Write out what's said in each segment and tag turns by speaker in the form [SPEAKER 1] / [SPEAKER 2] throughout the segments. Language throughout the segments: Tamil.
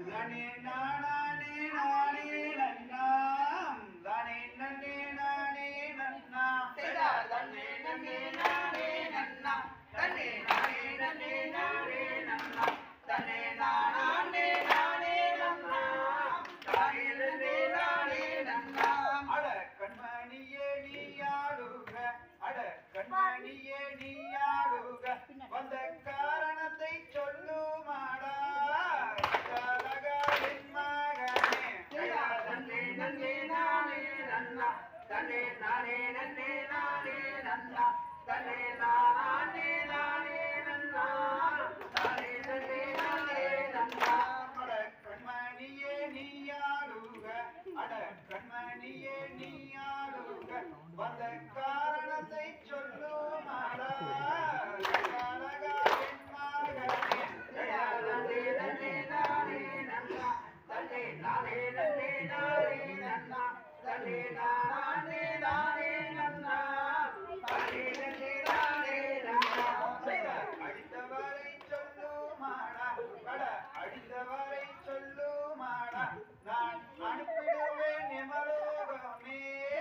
[SPEAKER 1] தனே நானே நானே நன்னாம் தனே நன்னே நானே நன்னா தனே நன்னே நானே நன்னா தனே நானே நன்னே நானே நன்னா தனே நானே நானே நன்னா தனே நன்னே நானே நன்னா அட கண்மணியே நீயாடுக அட கண்மணியே நீயாடுக வந்த காரணத்தை சொல்லுமாடா தனே நானே நன்னே நானே நன்னா தனே நானே நானே நன்னா தனே நன்னே நானே நன்னா அட கண்மணியே நீயாடுக அட கண்மணியே நீயாடுக வந்த காரணத்தை சொல்லுமாடா தனே நன்னே நானே நன்னா தனே நானே நன்னே நானே நன்னா தனே நானே நானே நன்னா தனே நன்னே நானே நன்னா அடித்தவரை சொல்லுமாடா கட அடித்தவரை சொல்லுமாடா நான் அனுப்பிடுவேன் எமலோகமே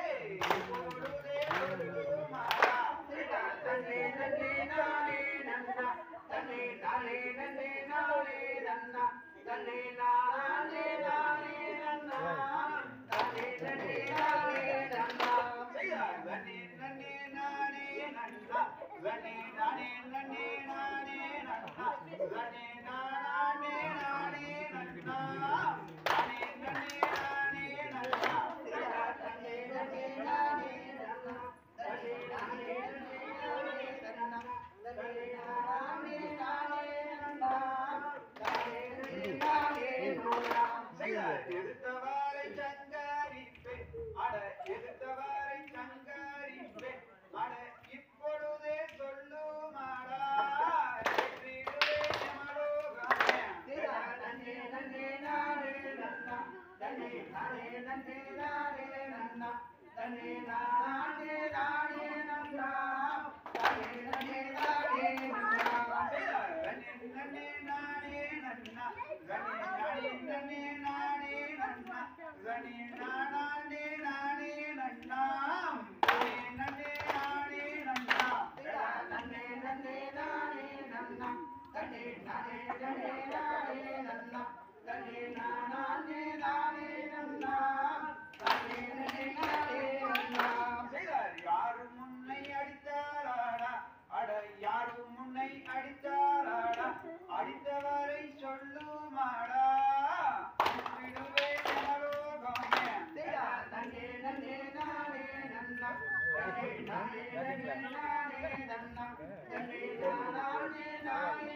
[SPEAKER 1] பொழுதே சொல்லுமாடா தனே நன்னே நானே நன்னா தனே நானே நன்னே நானே நன்னா தனே நானே நானே நன்னா தனே நன்னே நானே நன்னா தனே நன்னே நானே நன்னா தனே நானே நன்னே நானே நன்னா தனே நானே நானே நன்னா தனே நன்னே நானே நன்னா தனே நன்னே நானே நன்னா தனே நானே நன்னே நானே நன்னா தனே நானே நானே நன்னா தனே நன்னே நானே நன்னா எதிர்த்தவரை சங்கரிப்பே அட எதிர்த்தவரை சங்கரிப்பே அட இப்பொழுதே சொல்லுமாடா ஏற்றிடுவே எமலோகமே தனே நன்னே நானே நன்னா தனே நானே நன்னே நானே நன்னா தனே நானே நானே நன்னா தனே நன்னே நானே நன்னா தனே நன்னே நானே நன்னா தனே நானே நன்னே நானே நன்னா தனே நானே நானே நன்னா தனே நன்னே நானே நன்னா தனே நன்னே நானே நன்னா தனே நானே நன்னே நானே நன்னா தனே நானே நானே நன்னா தனே நன்னே நானே நன்னா யாரும் முன்னை அடித்தாராடா அட யாரும் முன்னை அடித்தாராடா அடித்தவரை சொல்லுமாடா அனுப்பிடுவே எமலோகமே தனே நன்னே நானே நன்னா தனே நானே நன்னே நானே நன்னா தனே நானே நானே